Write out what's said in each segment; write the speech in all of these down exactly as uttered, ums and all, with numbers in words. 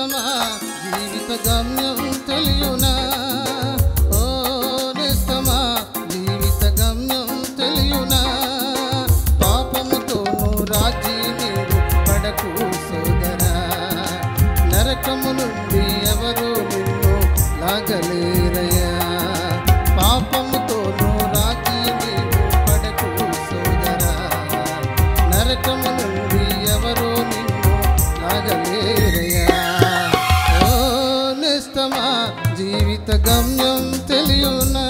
నేస్తమా జీవిత గమ్యం తెలియునా ఓ నేస్తమా జీవిత గమ్యం తెలియునా పాపముతోను రాజీ నీవు పడకు సోదరా నరకము నుండి ఎవరు నిన్ను లాగలేరయ్యా పాపముతోను రాజీ నీవు పడకు సోదరా నరకము నుండి ఎవరు నిన్ను లాగలేరయ్యా ఓ నేస్తమా జీవిత గమ్యం తెలియునా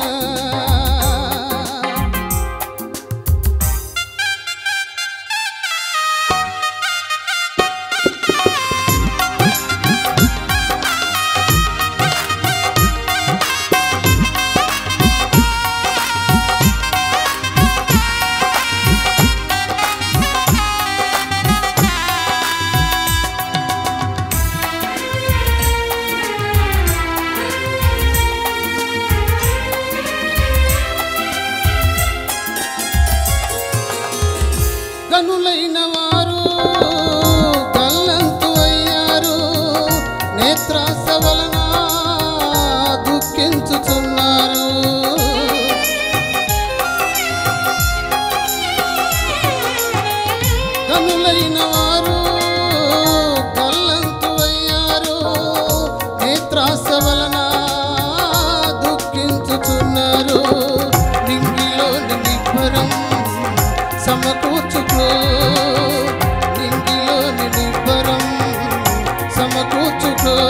కనులైన వారు కళ్ళంతు అయ్యారు నేత్రాస వలన దుఃఖించుచున్నారు కనులైన వారు కళ్ళంతు అయ్యారు నేత్రాస వలన దుఃఖించుచున్నారు నింగిలోని నిబ్బరం సమకూర్చుకో నింగిలోని నిబ్బరం సమకూర్చుకో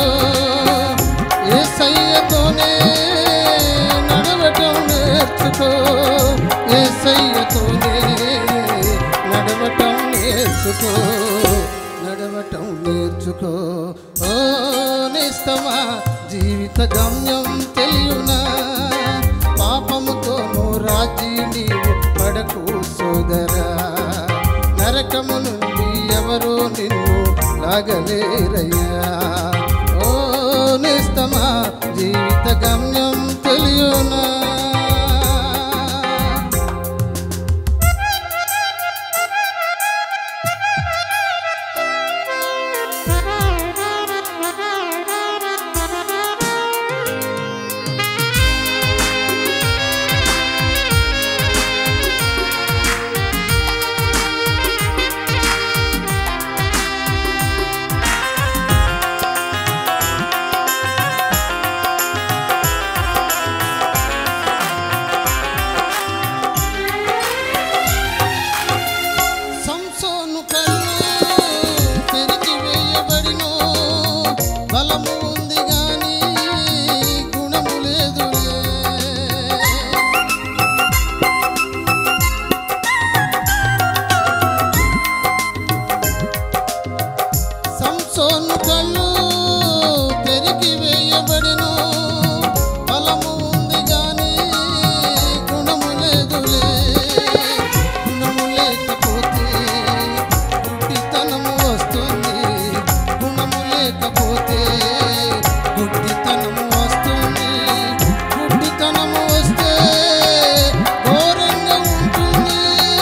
యేసయ్యతోనే నడవటం నేర్చుకో యేసయ్యతోనే నడవటం నేర్చుకో నడవటం నేర్చుకో ఓ నేస్తమా జీవిత గమ్యం తెలియునా పాపముతోను రాజీ నీవు పడకు సోదరా నరకము నుండి ఎవరో నిన్ను లాగలేరయ్యా ఓ నేస్తమా జీవిత గమ్యం తెలియునా సంసోను కళ్ళు పెరికి వేయబడిను బలము ఉంది గాని గుణము లేదులే గుణము లేకపోతే గుడ్డితనము వస్తుంది గుణము లేకపోతే గుడ్డితనము వస్తుంది గుడ్డితనము వస్తే ఘోరంగా ఉంటుంది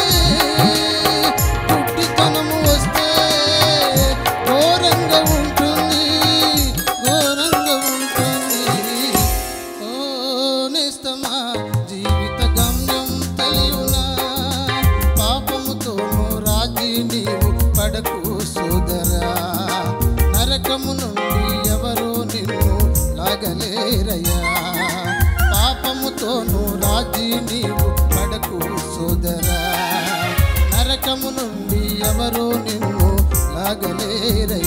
గుడ్డితనము వస్తే ఘోరంగా ఉంటుంది ఘోరంగా ఉంటుంది ఓ నేస్తమా జీవిత గమ్యం తెలియునా పాపముతోను రాజీ నీవు పడకు సోదరా నరకము నుండి ఎవరో నిన్ను లాగలేరయ్యా పాపముతోను రాజీ నీవు పడకు సోదరా నరకము నుండి ఎవరో నిన్ను లాగలేరయ్యా